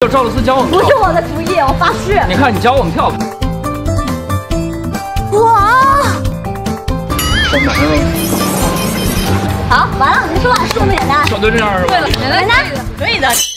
就赵露思教我们跳。 不是我的主意，我发誓。 你看，你教我们跳。 哇！ 手难了。 好，完了，结束了，是这么简单。 小队这样是吧？ 对了，简单， 可以的。